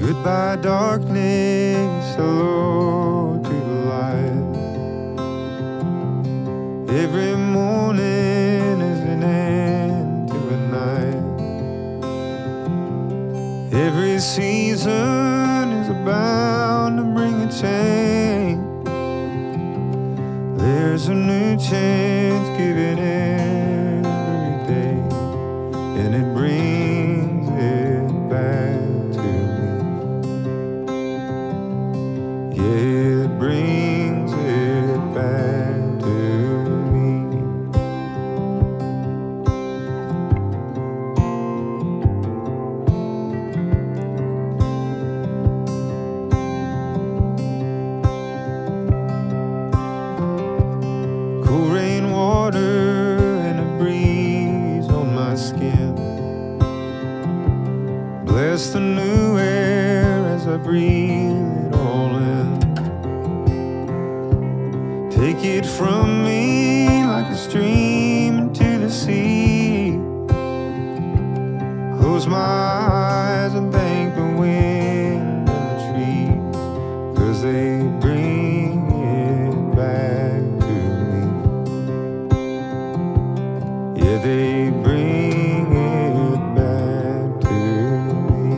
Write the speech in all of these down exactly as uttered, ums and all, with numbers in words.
Goodbye darkness, hello to the light. Every morning is an end to a night. Every season is bound to bring a change. There's a new chance given every day, and it brings it back to me. Yeah, it brings it back to me. Cool rainwater and a breeze on my skin. Bless the new air as I breathe it all in. Take it from me like a stream into the sea. Close my eyes and thank the wind and the trees, 'cause they bring it back to me. Yeah, they bring it back to me.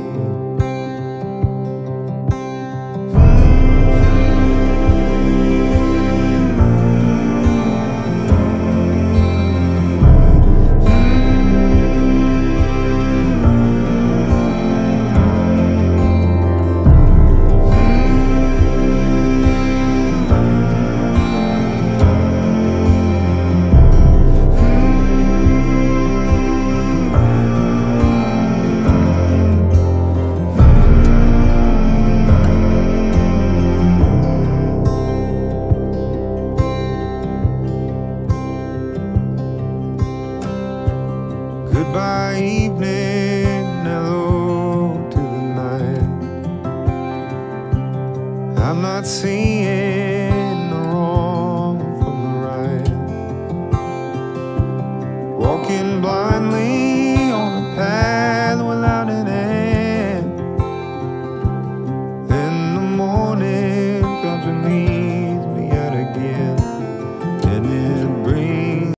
Goodbye evening, hello to the night. I'm not seeing